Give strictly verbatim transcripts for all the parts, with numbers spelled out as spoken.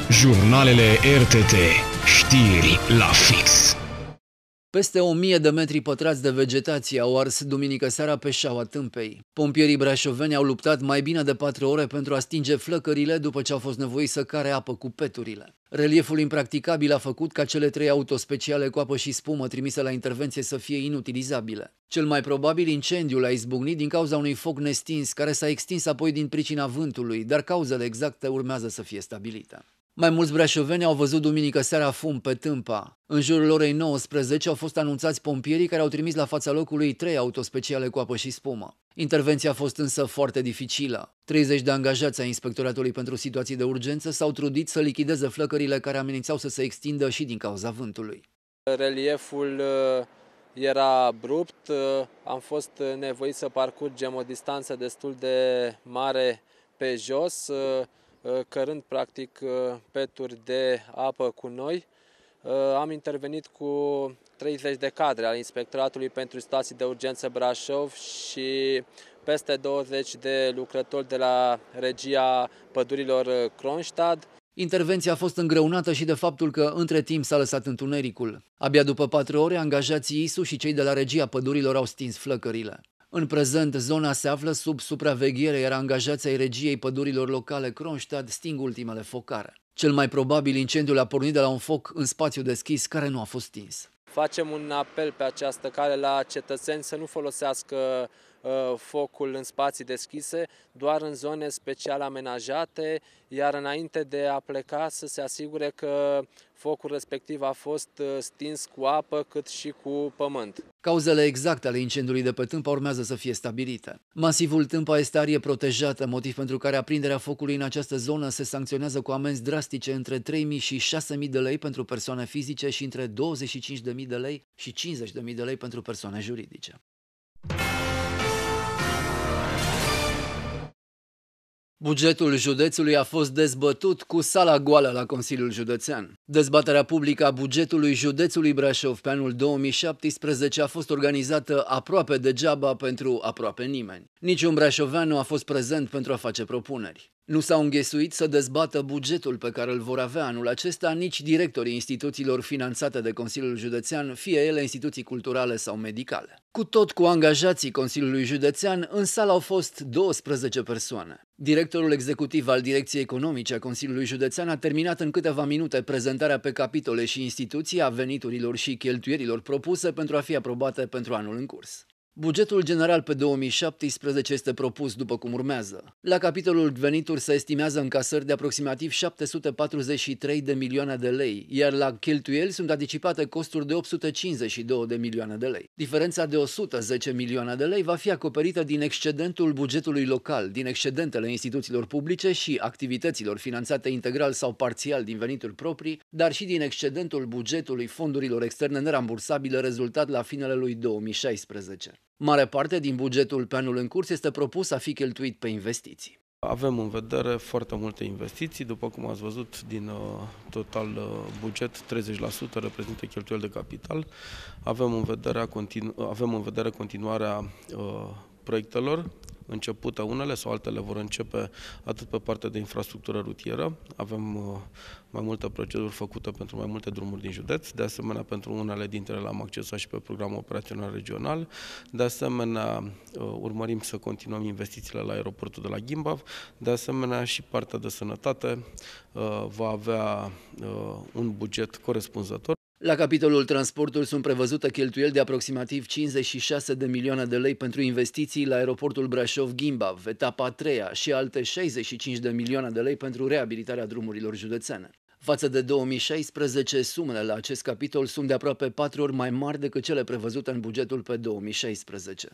Jurnalele R T T. Știri la fix. Peste o mie de metri pătrați de vegetație au ars duminică seara pe șaua Tâmpei. Pompierii brașoveni au luptat mai bine de patru ore pentru a stinge flăcările după ce au fost nevoiți să care apă cu peturile. Relieful impracticabil a făcut ca cele trei autospeciale cu apă și spumă trimise la intervenție să fie inutilizabile. Cel mai probabil incendiul a izbucnit din cauza unui foc nestins care s-a extins apoi din pricina vântului, dar cauzele exacte urmează să fie stabilite. Mai mulți brașoveni au văzut duminică seara fum pe Tâmpa. În jurul orei nouăsprezece au fost anunțați pompierii care au trimis la fața locului trei autospeciale cu apă și spumă. Intervenția a fost însă foarte dificilă. treizeci de angajați ai Inspectoratului pentru Situații de Urgență s-au trudit să lichideze flăcările care amenințau să se extindă și din cauza vântului. Relieful era abrupt, am fost nevoiți să parcurgem o distanță destul de mare pe jos, cărând practic peturi de apă cu noi. Am intervenit cu treizeci de cadre al Inspectoratului pentru Situații de Urgență Brașov și peste douăzeci de lucrători de la Regia Pădurilor Kronstadt. Intervenția a fost îngreunată și de faptul că între timp s-a lăsat întunericul. Abia după patru ore, angajații I S U și cei de la Regia Pădurilor au stins flăcările. În prezent, zona se află sub supraveghere, iar angajații ai Regiei Pădurilor Locale Kronstadt sting ultimele focare. Cel mai probabil, incendiul a pornit de la un foc în spațiu deschis care nu a fost stins. Facem un apel pe această cale la cetățeni să nu folosească uh, focul în spații deschise, doar în zone special amenajate, iar înainte de a pleca să se asigure că focul respectiv a fost uh, stins cu apă cât și cu pământ. Cauzele exacte ale incendiului de pe Tâmpa urmează să fie stabilite. Masivul Tâmpa este arie protejată, motiv pentru care aprinderea focului în această zonă se sancționează cu amenzi drastice între trei mii și șase mii de lei pentru persoane fizice și între douăzeci și cinci de mii de lei și cincizeci de mii de lei pentru persoane juridice. Bugetul județului a fost dezbătut cu sala goală la Consiliul Județean. Dezbaterea publică a bugetului județului Brașov pe anul două mii șaptesprezece a fost organizată aproape degeaba pentru aproape nimeni. Niciun brașovean nu a fost prezent pentru a face propuneri. Nu s-au înghesuit să dezbată bugetul pe care îl vor avea anul acesta nici directorii instituțiilor finanțate de Consiliul Județean, fie ele instituții culturale sau medicale. Cu tot cu angajații Consiliului Județean, în sală au fost douăsprezece persoane. Directorul executiv al Direcției Economice a Consiliului Județean a terminat în câteva minute prezentarea pe capitole și instituții a veniturilor și cheltuierilor propuse pentru a fi aprobate pentru anul în curs. Bugetul general pe două mii șaptesprezece este propus după cum urmează. La capitolul venituri se estimează încasări de aproximativ șapte sute patruzeci și trei de milioane de lei, iar la cheltuieli sunt anticipate costuri de opt sute cincizeci și două de milioane de lei. Diferența de o sută zece milioane de lei va fi acoperită din excedentul bugetului local, din excedentele instituțiilor publice și activităților finanțate integral sau parțial din venituri proprii, dar și din excedentul bugetului fondurilor externe nerambursabile rezultat la finele lui două mii șaisprezece. Mare parte din bugetul pe anul în curs este propus a fi cheltuit pe investiții. Avem în vedere foarte multe investiții, după cum ați văzut din uh, total uh, buget, treizeci la sută reprezintă cheltuieli de capital. Avem în vedere, continu avem în vedere continuarea uh, proiectelor, începute unele sau altele vor începe atât pe partea de infrastructură rutieră. Avem uh, mai multe proceduri făcute pentru mai multe drumuri din județ, de asemenea pentru unele dintre ele am accesat și pe programul operațional regional. De asemenea, uh, urmărim să continuăm investițiile la aeroportul de la Gimbav. De asemenea, și partea de sănătate uh, va avea uh, un buget corespunzător. La capitolul transportul sunt prevăzute cheltuieli de aproximativ cincizeci și șase de milioane de lei pentru investiții la aeroportul Brașov-Gimbav, etapa a treia, și alte șaizeci și cinci de milioane de lei pentru reabilitarea drumurilor județene. Față de două mii șaisprezece, sumele la acest capitol sunt de aproape patru ori mai mari decât cele prevăzute în bugetul pe două mii șaisprezece.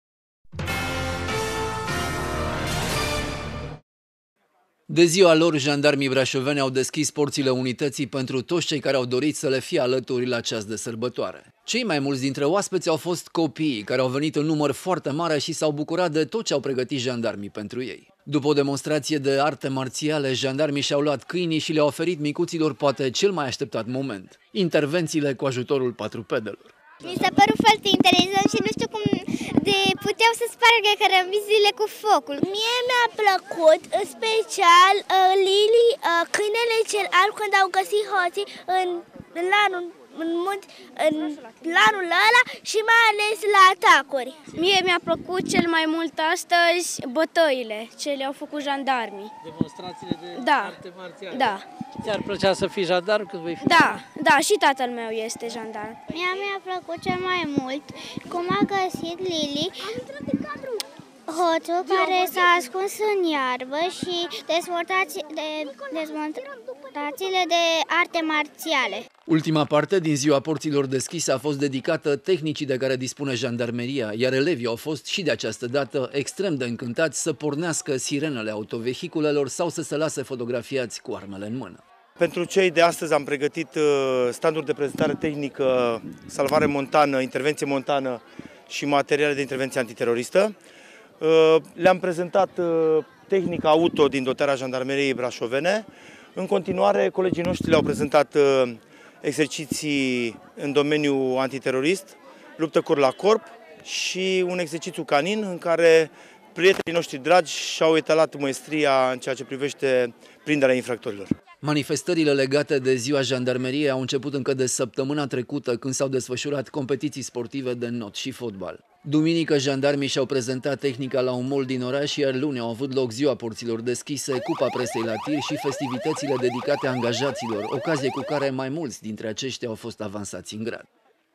De ziua lor, jandarmii brașoveni au deschis porțile unității pentru toți cei care au dorit să le fie alături la ceas de sărbătoare. Cei mai mulți dintre oaspeți au fost copiii, care au venit în număr foarte mare și s-au bucurat de tot ce au pregătit jandarmii pentru ei. După o demonstrație de arte marțiale, jandarmii și-au luat câinii și le-au oferit micuților poate cel mai așteptat moment: intervențiile cu ajutorul patrupedelor. Mi s-a părut foarte interesant și nu știu cum de puteau să spargă cărămizile cu focul. Mie mi-a plăcut, în special, uh, Lili, uh, câinele cel alb, când au găsit hoții în lanul, în, munți, în lanul ăla și mai ales la atacuri. Mie mi-a plăcut cel mai mult astăzi bătăile ce le-au făcut jandarmii. Demonstrațiile de da. arte marțiale. Da. Ți-ar plăcea să fii jandarm când vei fi? Da, da, și tatăl meu este jandarm. Mie mi-a plăcut cel mai mult cum a găsit Lili hoțul care s-a ascuns în iarbă și dezmonstrațiile de arte marțiale. Ultima parte din ziua porților deschise a fost dedicată tehnicii de care dispune jandarmeria, iar elevii au fost și de această dată extrem de încântați să pornească sirenele autovehiculelor sau să se lase fotografiați cu armele în mână. Pentru cei de astăzi am pregătit standuri de prezentare tehnică, salvare montană, intervenție montană și materiale de intervenție antiteroristă. Le-am prezentat tehnica auto din dotarea jandarmeriei brașovene. În continuare, colegii noștri le-au prezentat exerciții în domeniul antiterorist, luptă corp la corp și un exercițiu canin în care prietenii noștri dragi și-au etalat maestria în ceea ce privește prinderea infractorilor. Manifestările legate de ziua jandarmeriei au început încă de săptămâna trecută, când s-au desfășurat competiții sportive de not și fotbal. Duminică, jandarmii și-au prezentat tehnica la un mall din oraș, iar luni au avut loc ziua porților deschise, cupa presei la tir și festivitățile dedicate angajaților, ocazie cu care mai mulți dintre aceștia au fost avansați în grad.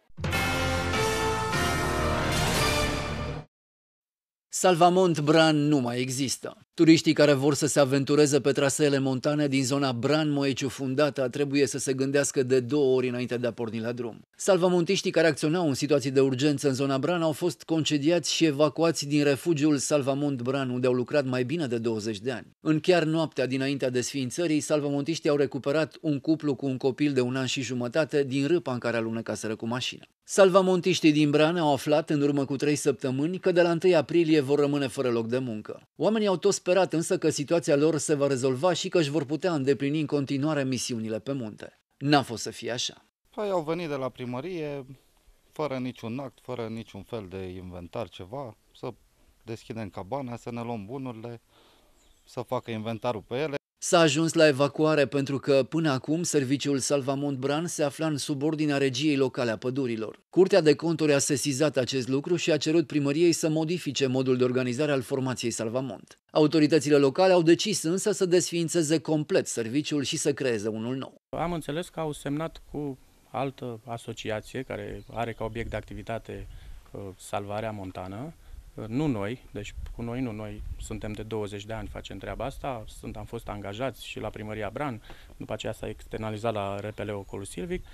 Salvamont Bran nu mai există. Turiștii care vor să se aventureze pe traseele montane din zona Bran-Moeciu-Fundata trebuie să se gândească de două ori înainte de a porni la drum. Salvamontiștii care acționau în situații de urgență în zona Bran au fost concediați și evacuați din refugiul Salvamont Bran, unde au lucrat mai bine de douăzeci de ani. În chiar noaptea dinaintea desființării, salvamontiștii au recuperat un cuplu cu un copil de un an și jumătate din râpa în care alunecaseră cu mașina. Salvamontiștii din Bran au aflat în urmă cu trei săptămâni că de la întâi aprilie vor rămâne fără loc de muncă. Oamenii au tot sperat însă că situația lor se va rezolva și că își vor putea îndeplini în continuare misiunile pe munte. N-a fost să fie așa. Păi au venit de la primărie, fără niciun act, fără niciun fel de inventar, ceva, să deschidem cabana, să ne luăm bunurile, să facă inventarul pe ele. S-a ajuns la evacuare pentru că, până acum, serviciul Salvamont Bran se afla în subordinea regiei locale a pădurilor. Curtea de conturi a sesizat acest lucru și a cerut primăriei să modifice modul de organizare al formației Salvamont. Autoritățile locale au decis însă să desființeze complet serviciul și să creeze unul nou. Am înțeles că au semnat cu altă asociație care are ca obiect de activitate uh, salvarea montană. Nu noi, deci cu noi nu, noi suntem de douăzeci de ani, facem treaba asta, sunt, am fost angajați și la primăria Bran, după aceea s-a externalizat la R P L Ocolul Silvic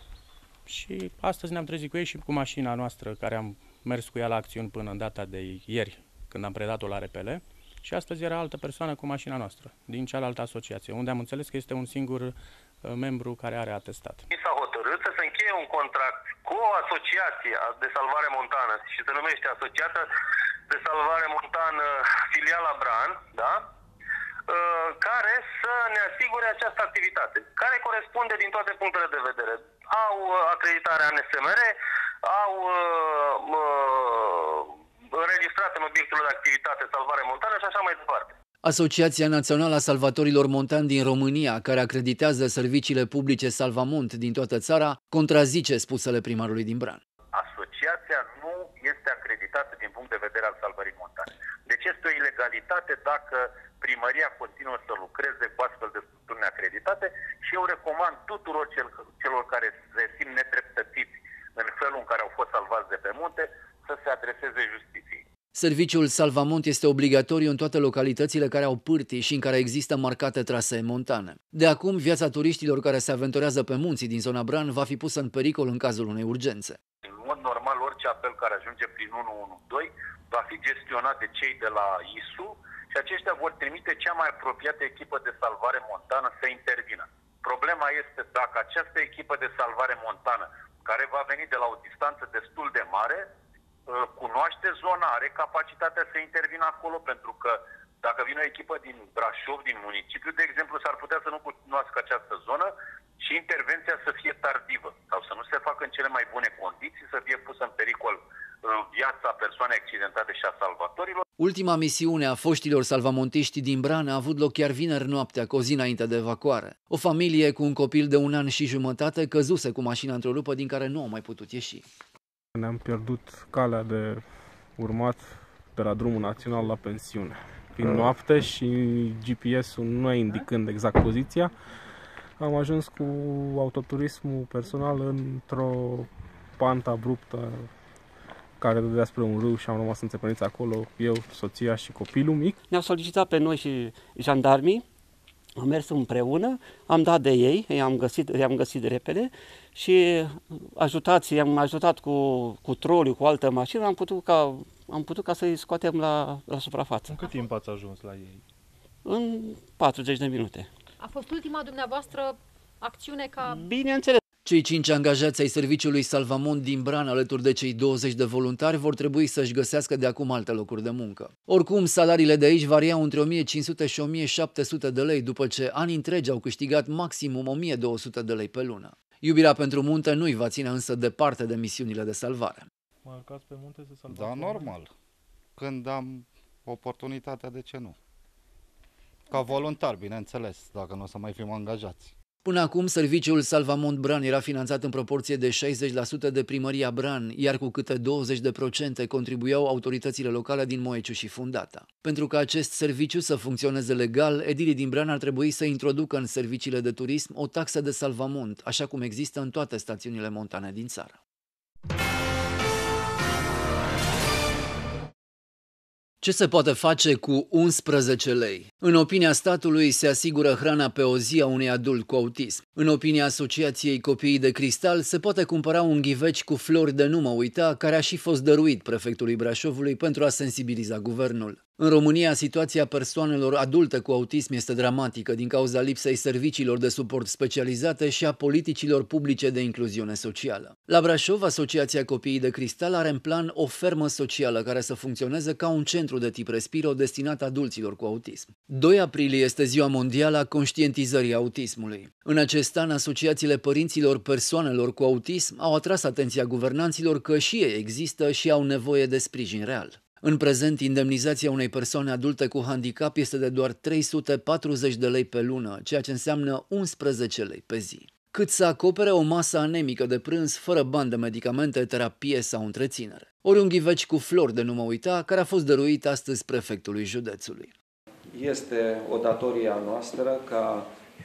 și astăzi ne-am trezit cu ei și cu mașina noastră, care am mers cu ea la acțiuni până în data de ieri, când am predat-o la R P L, și astăzi era altă persoană cu mașina noastră, din cealaltă asociație, unde am înțeles că este un singur uh, membru care are atestat. Mi s-a hotărât să se încheie un contract cu o asociație de salvare montană și se numește Asociația de Salvare Montană Filiala Bran, da? Care să ne asigure această activitate, care corespunde din toate punctele de vedere. Au acreditarea N S M R, au înregistrat în obiectul de activitate salvare montană și așa mai departe. Asociația Națională a Salvatorilor Montani din România, care acreditează serviciile publice Salvamont din toată țara, contrazice spusele primarului din Bran. Asociația nu este acreditată din punct de vedere al salvării montane. Deci este o ilegalitate dacă primăria continuă să lucreze cu astfel de structuri neacreditate și eu recomand tuturor cel, celor care se simt nedreptățiți în felul în care au fost salvați de pe munte să se adreseze justiției. Serviciul Salvamont este obligatoriu în toate localitățile care au pârtii și în care există marcate trasee montane. De acum, viața turiștilor care se aventurează pe munții din zona Bran va fi pusă în pericol în cazul unei urgențe. În mod normal, orice apel care ajunge prin unu unu doi va fi gestionat de cei de la I S U și aceștia vor trimite cea mai apropiată echipă de salvare montană să intervină. Problema este dacă această echipă de salvare montană, care va veni de la o distanță destul de mare, cunoaște zona, are capacitatea să intervină acolo, pentru că dacă vine o echipă din Brașov, din municipiu, de exemplu, s-ar putea să nu cunoască această zonă și intervenția să fie tardivă sau să nu se facă în cele mai bune condiții, să fie pusă în pericol viața persoanei accidentate și a salvatorilor. Ultima misiune a foștilor salvamontiști din Bran a avut loc chiar vineri noaptea, cu o zi înainte de evacuare. O familie cu un copil de un an și jumătate căzuse cu mașina într-o rupă din care nu au mai putut ieși. Ne-am pierdut calea de urmat de la drumul național la pensiune. Fiind noapte și G P S-ul nu indicând exact poziția, am ajuns cu autoturismul personal într-o pantă abruptă care dădea spre un râu și am rămas înțepeniți acolo, eu, soția și copilul mic. Ne-au solicitat pe noi și jandarmii, am mers împreună, am dat de ei, i-am găsit, i-am găsit de repede și ajutați, i-am ajutat cu, cu troliu, cu altă mașină, am putut ca, am putut ca să-i scoatem la, la suprafață. În cât timp ați ajuns la ei? În patruzeci de minute. A fost ultima dumneavoastră acțiune ca... Bineînțeles. Cei cinci angajați ai serviciului Salvamont din Bran, alături de cei douăzeci de voluntari, vor trebui să-și găsească de acum alte locuri de muncă. Oricum, salariile de aici variau între o mie cinci sute și o mie șapte sute de lei, după ce ani întregi au câștigat maximum o mie două sute de lei pe lună. Iubirea pentru munte nu-i va ține însă departe de misiunile de salvare. Mă arcați pe munte să salvați? Da, normal. Când am oportunitatea, de ce nu? Ca voluntar, bineînțeles, dacă nu o să mai fim angajați. Până acum, serviciul Salvamont Bran era finanțat în proporție de șaizeci la sută de primăria Bran, iar cu câte douăzeci la sută contribuiau autoritățile locale din Moeciu și Fundata. Pentru ca acest serviciu să funcționeze legal, edilii din Bran ar trebui să introducă în serviciile de turism o taxă de salvamont, așa cum există în toate stațiunile montane din țară. Ce se poate face cu unsprezece lei? În opinia statului, se asigură hrana pe o zi a unui adult cu autism. În opinia Asociației Copiii de Cristal, se poate cumpăra un ghiveci cu flori de nu mă uita, care a și fost dăruit prefectului Brașovului pentru a sensibiliza guvernul. În România, situația persoanelor adulte cu autism este dramatică din cauza lipsei serviciilor de suport specializate și a politicilor publice de incluziune socială. La Brașov, Asociația Copiii de Cristal are în plan o fermă socială care să funcționeze ca un centru de tip Respiro destinat adulților cu autism. doi aprilie este ziua mondială a conștientizării autismului. În acest an, asociațiile părinților persoanelor cu autism au atras atenția guvernanților că și ei există și au nevoie de sprijin real. În prezent, indemnizația unei persoane adulte cu handicap este de doar trei sute patruzeci de lei pe lună, ceea ce înseamnă unsprezece lei pe zi. Cât să acopere o masă anemică de prânz fără bani de medicamente, terapie sau întreținere. Ori un ghiveci cu flori de nu mă uita, care a fost dăruit astăzi prefectului județului. Este o datorie a noastră ca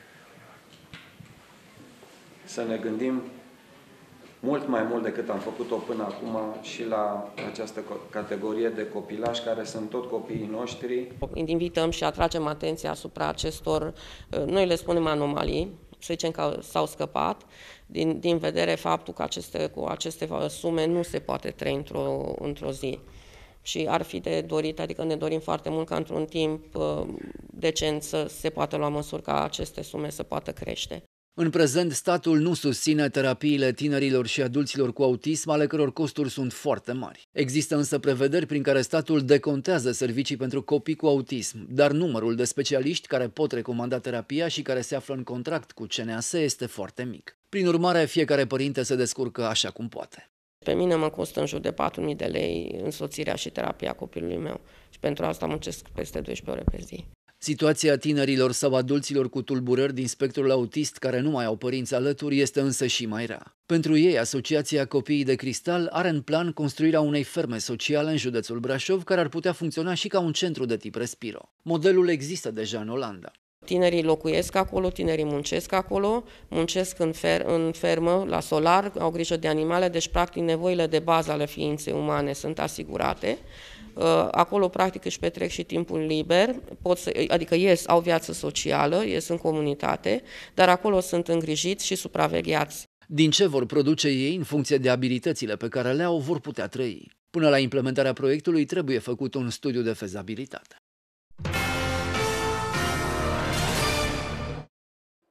să ne gândim mult mai mult decât am făcut-o până acum și la această categorie de copilași care sunt tot copiii noștri. Invităm și atragem atenția asupra acestor, noi le spunem anomalii, să zicem că s-au scăpat, din, din vedere faptul că aceste, cu aceste sume nu se poate trăi într-o într-o zi. Și ar fi de dorit, adică ne dorim foarte mult ca într-un timp decent să se poată lua măsuri ca aceste sume să poată crește. În prezent, statul nu susține terapiile tinerilor și adulților cu autism, ale căror costuri sunt foarte mari. Există însă prevederi prin care statul decontează servicii pentru copii cu autism, dar numărul de specialiști care pot recomanda terapia și care se află în contract cu C N A S este foarte mic. Prin urmare, fiecare părinte se descurcă așa cum poate. Pe mine mă costă în jur de patru mii de lei însoțirea și terapia copilului meu și pentru asta muncesc peste doisprezece ore pe zi. Situația tinerilor sau adulților cu tulburări din spectrul autist care nu mai au părinți alături este însă și mai rea. Pentru ei, Asociația Copiii de Cristal are în plan construirea unei ferme sociale în județul Brașov, care ar putea funcționa și ca un centru de tip Respiro. Modelul există deja în Olanda. Tinerii locuiesc acolo, tinerii muncesc acolo, muncesc în, fer în fermă, la solar, au grijă de animale, deci practic nevoile de bază ale ființei umane sunt asigurate. Acolo practic își petrec și timpul liber, pot să, adică ies, au viață socială, ies în comunitate, dar acolo sunt îngrijiți și supravegheați. Din ce vor produce ei, în funcție de abilitățile pe care le au, vor putea trăi. Până la implementarea proiectului trebuie făcut un studiu de fezabilitate.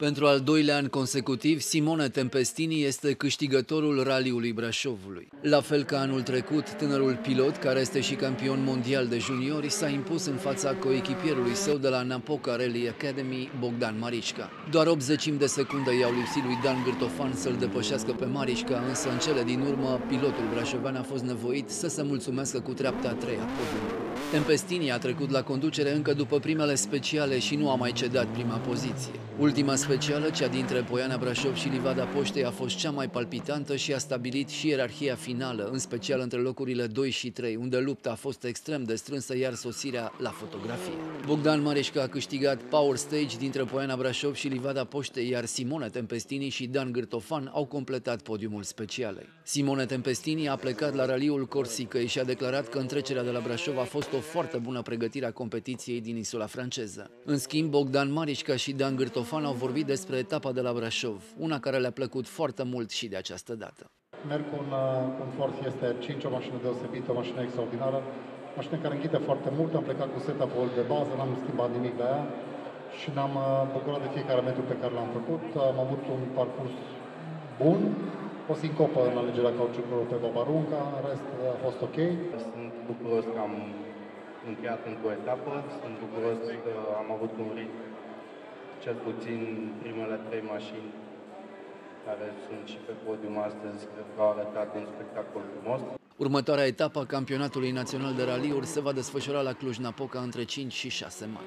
Pentru al doilea an consecutiv, Simone Tempestini este câștigătorul raliului Brașovului. La fel ca anul trecut, tânărul pilot, care este și campion mondial de juniori, s-a impus în fața coechipierului său de la Napoca Rally Academy, Bogdan Marișca. Doar opt zecimi de secundă i-au lipsit lui Dan Gârtofan să-l depășească pe Marișca, însă în cele din urmă, pilotul brașovean a fost nevoit să se mulțumească cu treapta a treia podiumului. Tempestini a trecut la conducere încă după primele speciale și nu a mai cedat prima poziție. Ultima specială, cea dintre Poiana Brașov și Livada Poștei, a fost cea mai palpitantă și a stabilit și ierarhia finală, în special între locurile doi și trei, unde lupta a fost extrem de strânsă, iar sosirea la fotografie. Bogdan Marișca a câștigat Power Stage dintre Poiana Brașov și Livada Poștei, iar Simone Tempestini și Dan Gârtofan au completat podiumul specialei. Simone Tempestini a plecat la raliul Corsicăi și a declarat că întrecerea de la Brașov a fost o foarte bună pregătire a competiției din insula franceză. În schimb, Bogdan Marișca și Dan Gârtofan au vorbit despre etapa de la Brașov, una care le-a plăcut foarte mult și de această dată. Merg cu un, cu un Ford Fiesta R cinci, o mașină deosebită, o mașină extraordinară, mașină care înghite foarte mult. Am plecat cu setup-ul de bază, n-am schimbat nimic de aia și ne-am bucurat de fiecare metru pe care l-am făcut. Am avut un parcurs bun, o sincopă în alegerea cauciucului pe Babarunca, în rest a fost ok. Sunt bucuros că am încheiat încă o etapă, sunt bucuros că am avut un ritm, cel puțin primele trei mașini care sunt și pe podium astăzi, cred că au arătat un spectacol frumos. Următoarea etapă a campionatului național de raliuri se va desfășura la Cluj-Napoca între cinci și șase mai.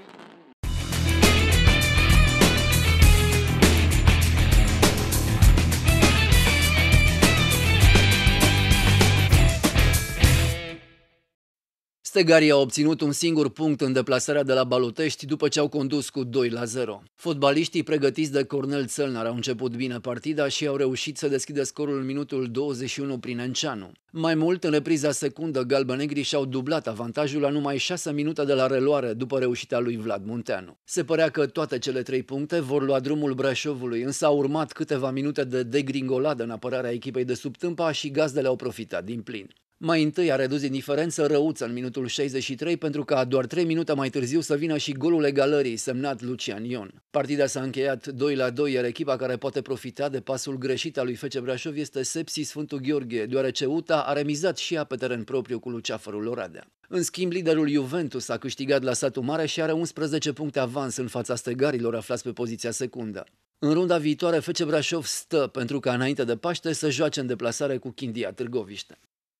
Stegarii au obținut un singur punct în deplasarea de la Balotești după ce au condus cu doi la zero. Fotbaliștii pregătiți de Cornel Țălnar au început bine partida și au reușit să deschidă scorul în minutul douăzeci și unu prin Enceanu. Mai mult, în repriza secundă, galbenegrii și-au dublat avantajul la numai șase minute de la reluare după reușita lui Vlad Munteanu. Se părea că toate cele trei puncte vor lua drumul Brașovului, însă au urmat câteva minute de degringoladă în apărarea echipei de sub Tâmpa și gazdele au profitat din plin. Mai întâi a redus din diferență Răuță în minutul șaizeci și trei pentru ca doar trei minute mai târziu să vină și golul egalării semnat Lucian Ion. Partida s-a încheiat doi la doi, iar echipa care poate profita de pasul greșit al lui F C Brașov este Sepsi Sfântul Gheorghe, deoarece U T A a remizat și ea pe teren propriu cu Luceafărul Oradea. În schimb, liderul Juventus a câștigat la Satu Mare și are unsprezece puncte avans în fața stegarilor aflați pe poziția secundă. În runda viitoare, F C Brașov stă pentru ca înainte de Paște să joace în deplasare cu Chindia Târgoviște.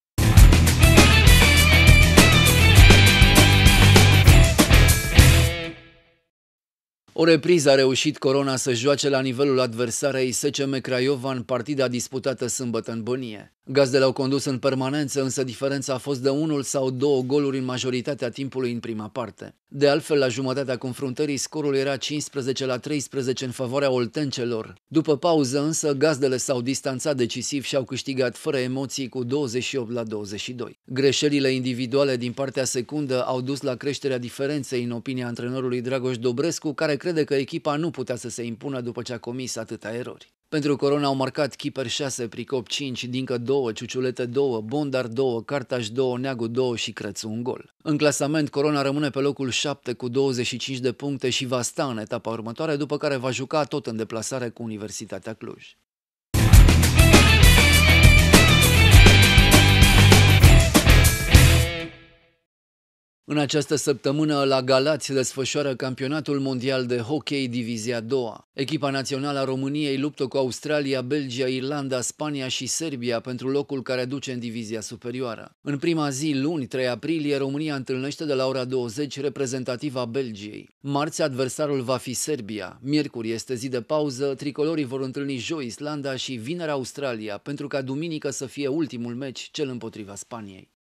O repriză a reușit Corona să joace la nivelul adversarei S C M Craiova în partida disputată sâmbătă în Bănie. Gazdele au condus în permanență, însă diferența a fost de unul sau două goluri în majoritatea timpului în prima parte. De altfel, la jumătatea confruntării, scorul era cincisprezece la treisprezece în favoarea oltencelor. După pauză însă, gazdele s-au distanțat decisiv și au câștigat fără emoții cu douăzeci și opt la douăzeci și doi. Greșelile individuale din partea secundă au dus la creșterea diferenței în opinia antrenorului Dragoș Dobrescu, care crede că echipa nu putea să se impună după ce a comis atâtea erori. Pentru Corona au marcat Chiper șase, Pricop cinci, Dincă doi, Ciuciulete doi, Bondar doi, Cartaș doi, Neagu doi și Crețu un gol. În clasament, Corona rămâne pe locul șapte cu douăzeci și cinci de puncte și va sta în etapa următoare, după care va juca tot în deplasare cu Universitatea Cluj. În această săptămână, la Galați se desfășoară campionatul mondial de hockey Divizia a doua. Echipa națională a României luptă cu Australia, Belgia, Irlanda, Spania și Serbia pentru locul care duce în divizia superioară. În prima zi, luni, trei aprilie, România întâlnește de la ora douăzeci reprezentativa Belgiei. Marți, adversarul va fi Serbia. Miercuri este zi de pauză, tricolorii vor întâlni joi Islanda și vineri Australia, pentru ca duminică să fie ultimul meci, cel împotriva Spaniei.